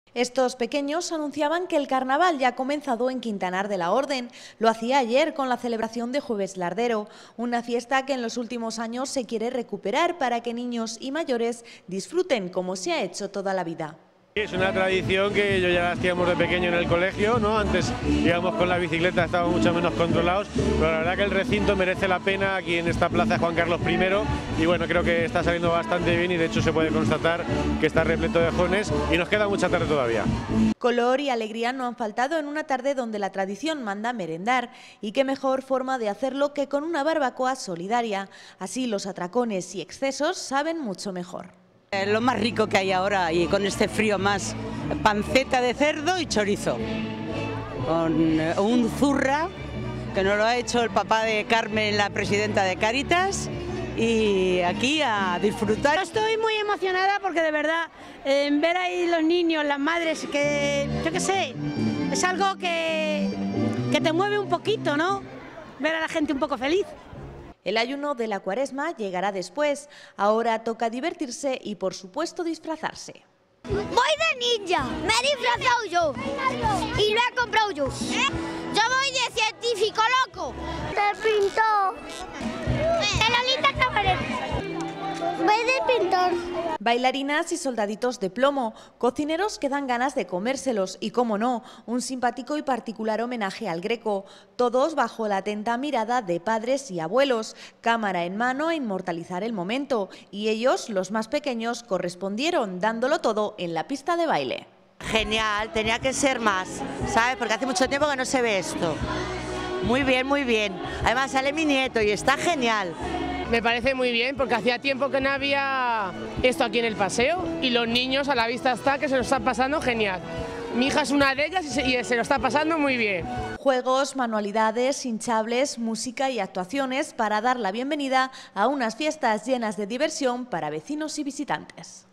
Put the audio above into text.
Estos pequeños anunciaban que el carnaval ya ha comenzado en Quintanar de la Orden. Lo hacía ayer con la celebración de Jueves Lardero, una fiesta que en los últimos años se quiere recuperar para que niños y mayores disfruten como se ha hecho toda la vida. Es una tradición que yo ya la hacíamos de pequeño en el colegio, ¿no? Antes íbamos con la bicicleta, estábamos mucho menos controlados, pero la verdad que el recinto merece la pena aquí en esta plaza de Juan Carlos I y bueno, creo que está saliendo bastante bien y de hecho se puede constatar que está repleto de jóvenes y nos queda mucha tarde todavía. Color y alegría no han faltado en una tarde donde la tradición manda merendar y qué mejor forma de hacerlo que con una barbacoa solidaria. Así los atracones y excesos saben mucho mejor. Lo más rico que hay ahora y con este frío más, panceta de cerdo y chorizo, con un zurra que nos lo ha hecho el papá de Carmen, la presidenta de Cáritas, y aquí a disfrutar. Estoy muy emocionada porque de verdad ver ahí los niños, las madres, que yo qué sé, es algo que te mueve un poquito, ¿no? Ver a la gente un poco feliz. El ayuno de la Cuaresma llegará después. Ahora toca divertirse y, por supuesto, disfrazarse. Voy de ninja, me he disfrazado yo y lo he comprado yo. Yo voy de científico loco. De pintor. De Lolita Cabaret. Voy de pintor. Bailarinas y soldaditos de plomo, cocineros que dan ganas de comérselos y, cómo no, un simpático y particular homenaje al Greco, todos bajo la atenta mirada de padres y abuelos, cámara en mano a inmortalizar el momento, y ellos, los más pequeños, correspondieron dándolo todo en la pista de baile. Genial, tenía que ser más, ¿sabes? Porque hace mucho tiempo que no se ve esto. Muy bien, muy bien. Además sale mi nieto y está genial. Me parece muy bien porque hacía tiempo que no había esto aquí en el paseo y los niños a la vista está que se lo están pasando genial. Mi hija es una de ellas y se lo está pasando muy bien. Juegos, manualidades, hinchables, música y actuaciones para dar la bienvenida a unas fiestas llenas de diversión para vecinos y visitantes.